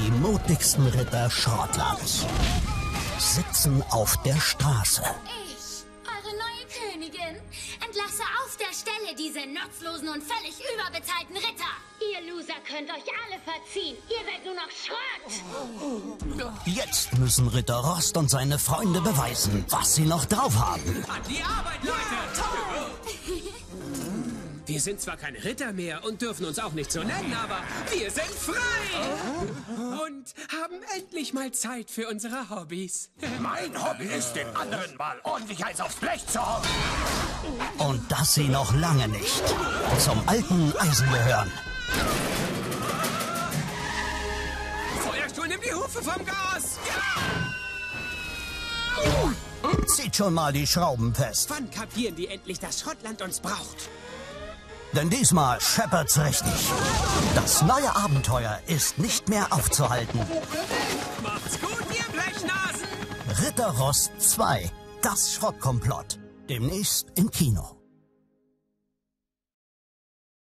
Die mutigsten Ritter Schottlands sitzen auf der Straße. Ich, eure neue Königin, entlasse auf der Stelle diese nutzlosen und völlig überbezahlten Ritter. Ihr Loser könnt euch alle verziehen. Ihr seid nur noch Schrott. Jetzt müssen Ritter Rost und seine Freunde beweisen, was sie noch drauf haben. An die Arbeit, Leute! Wir sind zwar keine Ritter mehr und dürfen uns auch nicht so nennen, aber wir sind frei! Und haben endlich mal Zeit für unsere Hobbys. Mein Hobby ist, den anderen mal ordentlich eins aufs Blech zu hauen. Und dass sie noch lange nicht zum alten Eisen gehören. Feuerstuhl, nimm die Hufe vom Gas! Ja! Zieht schon mal die Schrauben fest. Wann kapieren die endlich, dass Schottland uns braucht? Denn diesmal scheppert's richtig. Das neue Abenteuer ist nicht mehr aufzuhalten. Macht's gut, ihr Blechnasen! Ritter Rost 2, das Schrottkomplott. Demnächst im Kino.